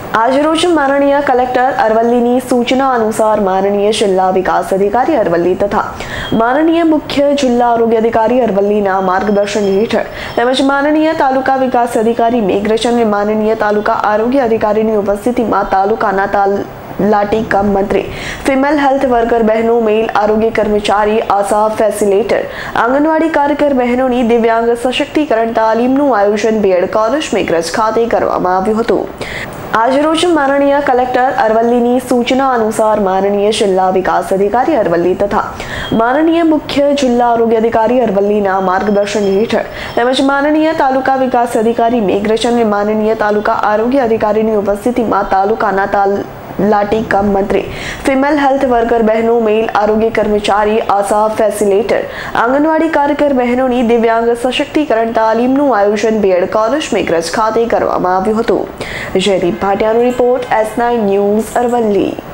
આજરોજ માનનીય કલેક્ટર અરવલ્લીની સૂચના અનુસાર માનનીય જિલ્લા વિકાસ અધિકારી અરવલ્લી તથા માનનીય મુખ્ય જિલ્લા આરોગ્ય અધિકારી અરવલ્લીના માર્ગદર્શન હેઠળ તેમજ માનનીય તાલુકા વિકાસ અધિકારી મેઘરજ અને માનનીય તાલુકા આરોગ્ય અધિકારીની ઉપસ્થિતિમાં તાલુકાના તલાટી કમ મંત્રી, ફિમેલ હેલ્થ વર્કર બહેનો, મેલ આરોગ્ય કર્મચારી, આશા ફેસિલિટેટર, આંગણવાડી કાર્યકર બહેનોની દિવ્યાંગ સશક્તિકરણ તાલીમનું આયોજન બીએડ કોલેજ મેઘરજ ખાતે કરવામાં આવ્યું હતું। આજરોજ માનનીય કલેક્ટર અરવલ્લીની સૂચના અનુસાર માનનીય જિલ્લા વિકાસ અધિકારી અરવલ્લી તથા માનનીય મુખ્ય જિલ્લા આરોગ્ય અધિકારી અરવલ્લીના માર્ગદર્શન હેઠળ તેમજ માનનીય તાલુકા વિકાસ અધિકારી મેઘરજ અને માનનીય તાલુકા આરોગ્ય અધિકારીની ઉપસ્થિતિમાં તાલુકાના તલાટી કમ મંત્રી, ફિમેલ હેલ્થ વર્કર બહેનો, મેલ આરોગ્ય કર્મચારી, આશા ફેસિલિટેટર, આંગણવાડી કાર્યકર બહેનોની દિવ્યાંગ સશક્તિકરણ તાલીમનું આયોજન બીએડ કોલેજ મેઘરજ ખાતે કરવામાં આવ્યું હતું। જયદીપ ભાટિયાનો રિપોર્ટ, S9 ન્યૂઝ, અરવલ્લી।